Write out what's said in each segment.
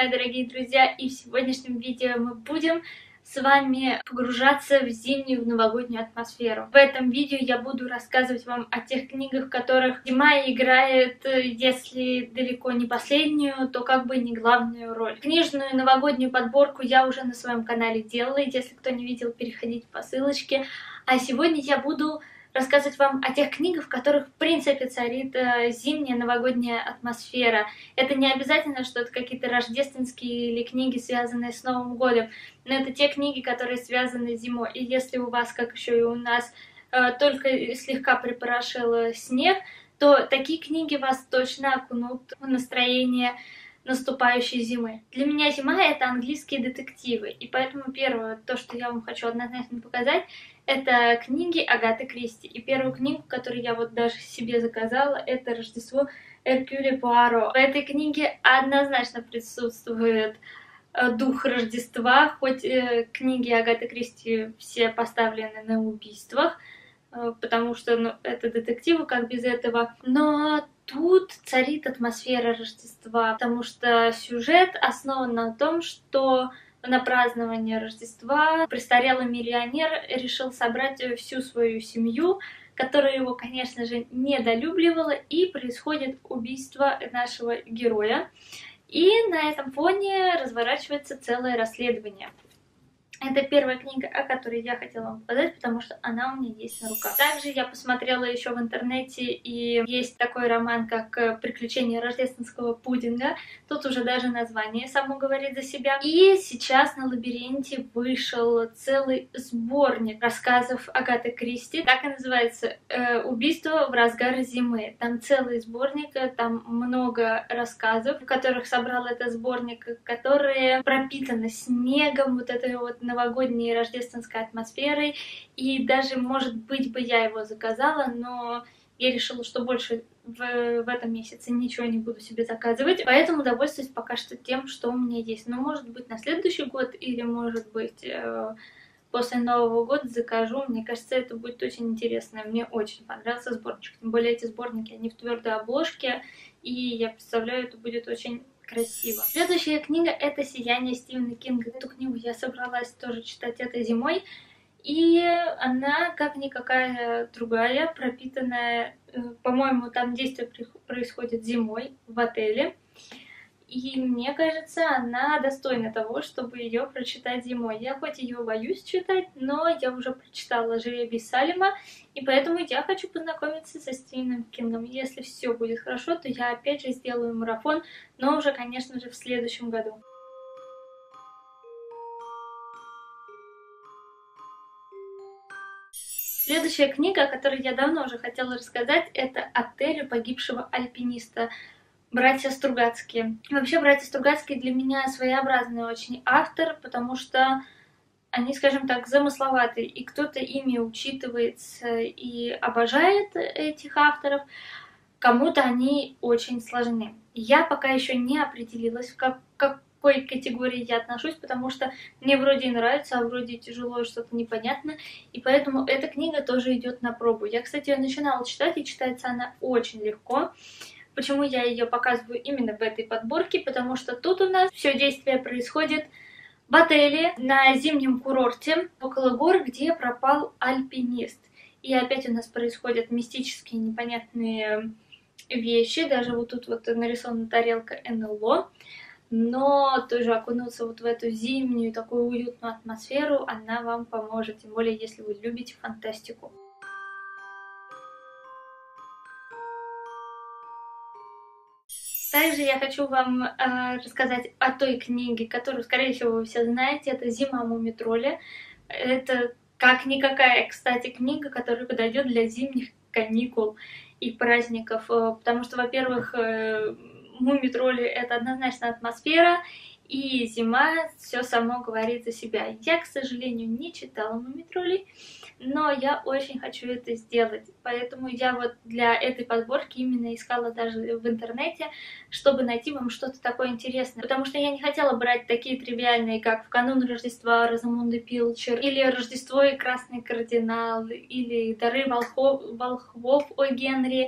мои дорогие друзья, и в сегодняшнем видео мы будем с вами погружаться в зимнюю, в новогоднюю атмосферу. В этом видео я буду рассказывать вам о тех книгах, в которых зима играет, если далеко не последнюю, то как бы не главную роль. Книжную новогоднюю подборку я уже на своем канале делала, если кто не видел, переходите по ссылочке. А сегодня я буду рассказывать вам о тех книгах, в которых, в принципе, царит зимняя новогодняя атмосфера. Это не обязательно, что это какие-то рождественские или книги, связанные с Новым годом, но это те книги, которые связаны с зимой. И если у вас, как еще и у нас, только слегка припорошил снег, то такие книги вас точно окунут в настроение наступающей зимы. Для меня зима — это английские детективы, и поэтому первое, то, что я вам хочу однозначно показать, это книги Агаты Кристи. И первую книгу, которую я вот даже себе заказала, это «Рождество Эркюля Пуаро». В этой книге однозначно присутствует дух Рождества, хоть книги Агаты Кристи все поставлены на убийствах, потому что это детективы, как без этого. Но тут царит атмосфера Рождества, потому что сюжет основан на том, что на празднование Рождества престарелый миллионер решил собрать всю свою семью, которая его, конечно же, недолюбливала, и происходит убийство нашего героя. И на этом фоне разворачивается целое расследование. Это первая книга, о которой я хотела вам показать, потому что она у меня есть на руках. Также я посмотрела еще в интернете, и есть такой роман, как «Приключения рождественского пудинга». Тут уже даже название само говорит за себя. И сейчас на Лабиринте вышел целый сборник рассказов Агаты Кристи. Так и называется «Убийство в разгар зимы». Там целый сборник, там много рассказов, в которых собрал этот сборник, которые пропитаны снегом, вот этой вот новогодней рождественской атмосферой, и даже, может быть, бы я его заказала, но я решила, что больше в этом месяце ничего не буду себе заказывать, поэтому довольствуюсь пока что тем, что у меня есть. Но, может быть, на следующий год или, может быть, после Нового года закажу. Мне кажется, это будет очень интересно. Мне очень понравился сборничек. Тем более эти сборники, они в твердой обложке, и я представляю, это будет очень красиво. Следующая книга — это «Сияние» Стивена Кинга. Эту книгу я собралась тоже читать этой зимой, и она, как никакая другая, пропитанная, по-моему, там действие происходит зимой в отеле, и мне кажется, она достойна того, чтобы ее прочитать зимой. Я хоть ее боюсь читать, но я уже прочитала «Жребий Салема», и поэтому я хочу познакомиться со Стивеном Кингом. Если все будет хорошо, то я опять же сделаю марафон, но уже, конечно же, в следующем году. Следующая книга, о которой я давно уже хотела рассказать, это «Отель погибшего альпиниста». Братья Стругацкие. Вообще, братья Стругацкие для меня своеобразный очень автор, потому что они, скажем так, замысловатые, и кто-то ими учитывается и обожает этих авторов, кому-то они очень сложны. Я пока еще не определилась, к какой категории я отношусь, потому что мне вроде и нравится, а вроде тяжело и что-то непонятно, и поэтому эта книга тоже идет на пробу. Я, кстати, ее начинала читать, и читается она очень легко. Почему я ее показываю именно в этой подборке? Потому что тут у нас все действие происходит в отеле на зимнем курорте около гор, где пропал альпинист. И опять у нас происходят мистические непонятные вещи. Даже вот тут вот нарисована тарелка НЛО. Но тоже окунуться вот в эту зимнюю такую уютную атмосферу она вам поможет. Тем более, если вы любите фантастику. Также я хочу вам рассказать о той книге, которую, скорее всего, вы все знаете. Это «Зима Мумий-тролля». Это как никакая, кстати, книга, которая подойдет для зимних каникул и праздников. Потому что, во-первых, Мумий-тролли — это однозначно атмосфера, и зима все само говорит за себя. Я, к сожалению, не читала Мумий-троллей, но я очень хочу это сделать. Поэтому я вот для этой подборки именно искала даже в интернете, чтобы найти вам что-то такое интересное. Потому что я не хотела брать такие тривиальные, как «В канун Рождества» Розамунды Пилчер, или «Рождество и Красный кардинал», или «Дары волхвов» О. Генри.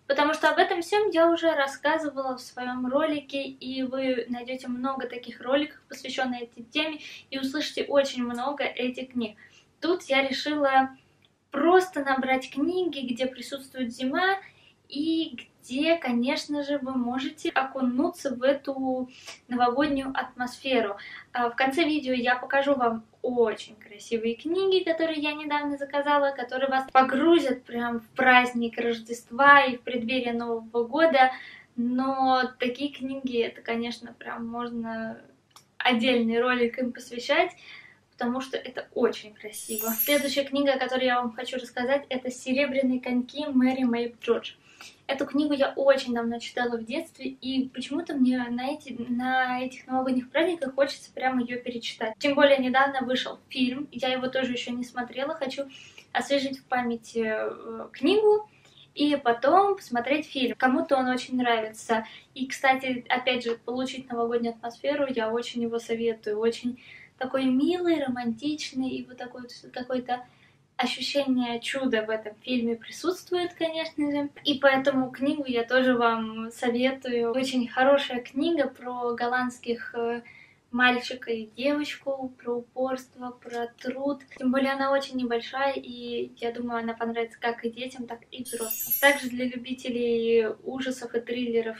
Потому что об этом всем я уже рассказывала в своем ролике, и вы найдете много таких роликов, посвященных этой теме, и услышите очень много этих книг. Тут я решила просто набрать книги, где присутствует зима, и где, конечно же, вы можете окунуться в эту новогоднюю атмосферу. В конце видео я покажу вам очень красивые книги, которые я недавно заказала, которые вас погрузят прям в праздник Рождества и в преддверие Нового года. Но такие книги, это, конечно, прям можно отдельный ролик им посвящать, потому что это очень красиво. Следующая книга, о которой я вам хочу рассказать, это «Серебряные коньки» Мэри Мэйб Джордж. Эту книгу я очень давно читала в детстве, и почему-то мне на этих новогодних праздниках хочется прямо ее перечитать. Тем более недавно вышел фильм, я его тоже еще не смотрела, хочу освежить в памяти книгу и потом посмотреть фильм. Кому-то он очень нравится. И, кстати, опять же, получить новогоднюю атмосферу я очень его советую. Очень такой милый, романтичный, и вот такой какой-то ощущение чуда в этом фильме присутствует, конечно же. И поэтому книгу я тоже вам советую. Очень хорошая книга про голландских мальчика и девочку, про упорство, про труд. Тем более она очень небольшая, и я думаю, она понравится как и детям, так и взрослым. Также для любителей ужасов и триллеров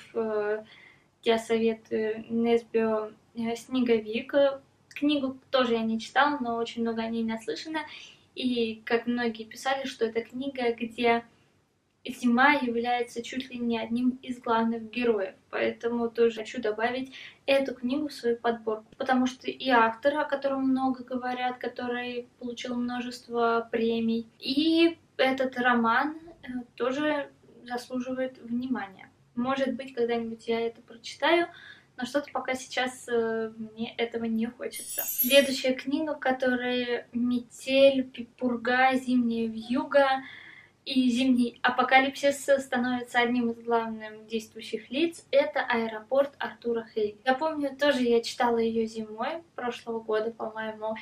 я советую Несбио «Снеговик». Книгу тоже я не читала, но очень много о ней наслышана. И, как многие писали, что это книга, где зима является чуть ли не одним из главных героев. Поэтому тоже хочу добавить эту книгу в свою подборку. Потому что и автор, о котором много говорят, который получил множество премий, и этот роман тоже заслуживает внимания. Может быть, когда-нибудь я это прочитаю, но что-то пока сейчас мне этого не хочется. Следующая книга, которая «Метель», «Пурга», «Зимняя вьюга» и «Зимний апокалипсис» становится одним из главных действующих лиц, это «Аэропорт» Артура Хейли. Я помню, тоже я читала ее зимой прошлого года, по-моему,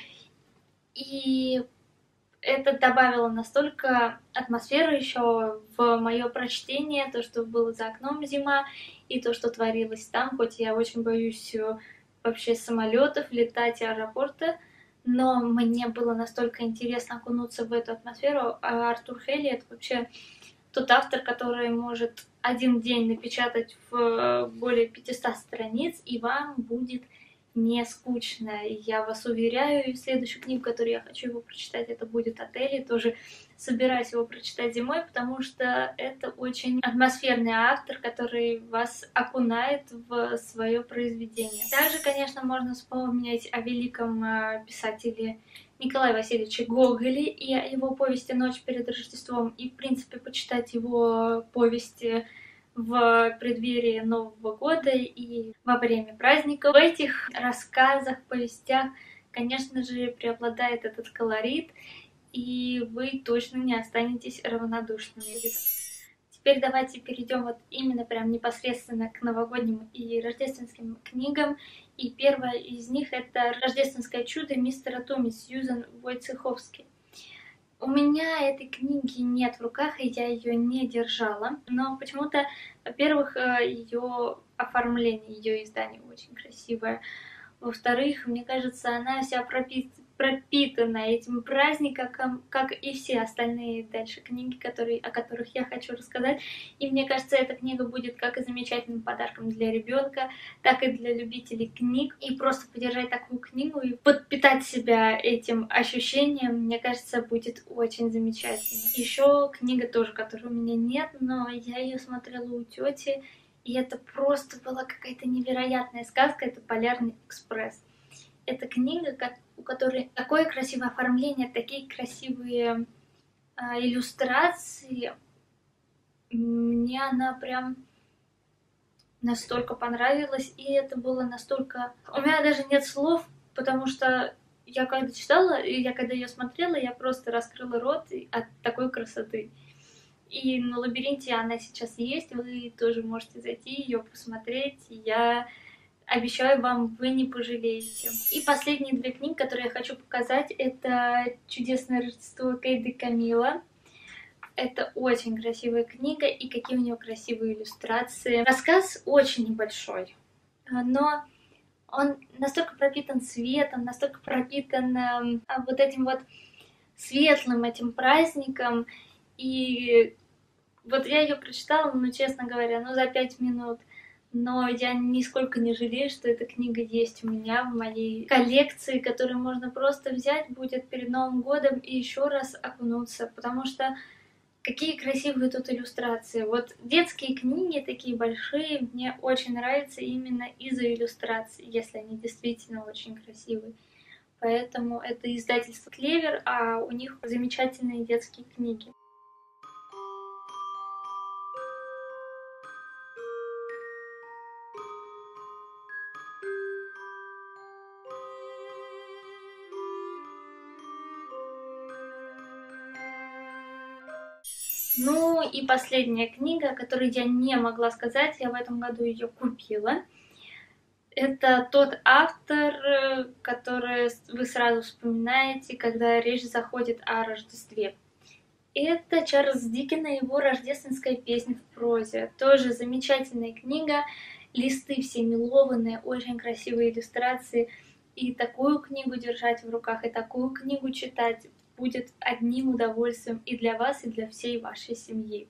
и это добавило настолько атмосферы еще в мое прочтение, то, что было за окном зима, и то, что творилось там, хоть я очень боюсь вообще самолетов, летать и аэропорта, но мне было настолько интересно окунуться в эту атмосферу. А Артур Хейли — это вообще тот автор, который может один день напечатать в более 500 страниц, и вам будет не скучно. И я вас уверяю, и следующую книгу, которую я хочу его прочитать, это будет «Отель». И тоже собираюсь его прочитать зимой, потому что это очень атмосферный автор, который вас окунает в свое произведение. Также, конечно, можно вспомнить о великом писателе Николае Васильевиче Гоголе и о его повести «Ночь перед Рождеством», и, в принципе, почитать его повести в преддверии Нового года и во время праздников. В этих рассказах, повестях, конечно же, преобладает этот колорит, и вы точно не останетесь равнодушными. Теперь давайте перейдем вот именно прям непосредственно к новогодним и рождественским книгам. И первая из них — это «Рождественское чудо» мистера Томми Сьюзан Войцеховски. У меня этой книги нет в руках, и я ее не держала, но почему-то, во-первых, ее оформление, ее издание очень красивое. Во-вторых, мне кажется, она вся пропитана этим праздником, как и все остальные дальше книги, о которых я хочу рассказать. И мне кажется, эта книга будет как и замечательным подарком для ребенка, так и для любителей книг. И просто подержать такую книгу и подпитать себя этим ощущением, мне кажется, будет очень замечательно. Еще книга тоже, которой у меня нет, но я ее смотрела у тети. И это просто была какая-то невероятная сказка, это «Полярный экспресс». Это книга, у которой такое красивое оформление, такие красивые иллюстрации. Мне она прям настолько понравилась, и это было настолько... У меня даже нет слов, потому что я когда читала, и я когда ее смотрела, я просто раскрыла рот от такой красоты. И на «Лабиринте» она сейчас есть, вы тоже можете зайти ее посмотреть. Я обещаю вам, вы не пожалеете. И последние две книги, которые я хочу показать, это «Чудесное Рождество» Кей де Камилла. Это очень красивая книга, и какие у нее красивые иллюстрации. Рассказ очень небольшой, но он настолько пропитан светом, настолько пропитан вот этим вот светлым этим праздником. И вот я ее прочитала, ну, честно говоря, ну, за 5 минут. Но я нисколько не жалею, что эта книга есть у меня в моей коллекции, которую можно просто взять будет перед Новым годом и еще раз окунуться, потому что какие красивые тут иллюстрации. Вот детские книги такие большие мне очень нравятся именно из-за иллюстраций, если они действительно очень красивые. Поэтому это издательство Клевер, а у них замечательные детские книги. Ну и последняя книга, о которой я не могла сказать, я в этом году ее купила. Это тот автор, который вы сразу вспоминаете, когда речь заходит о Рождестве. Это Чарльз Диккенс и его «Рождественская песня в прозе». Тоже замечательная книга, листы все мелованные, очень красивые иллюстрации. И такую книгу держать в руках, и такую книгу читать будет одним удовольствием и для вас, и для всей вашей семьи.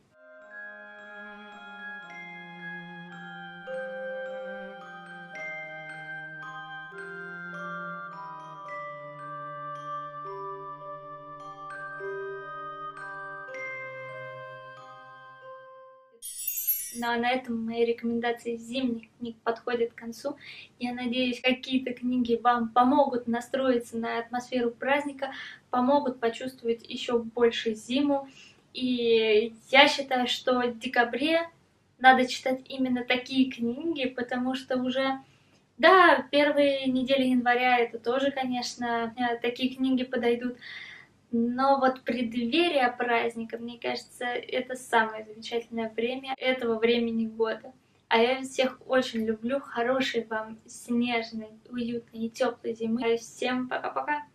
Ну а на этом мои рекомендации зимних книг подходят к концу. Я надеюсь, какие-то книги вам помогут настроиться на атмосферу праздника, помогут почувствовать еще больше зиму. И я считаю, что в декабре надо читать именно такие книги, потому что уже, да, первые недели января это тоже, конечно, такие книги подойдут. Но вот преддверие праздника, мне кажется, это самое замечательное время этого времени года. А я всех очень люблю. Хорошей вам снежной, уютной и теплой зимы. Всем пока-пока!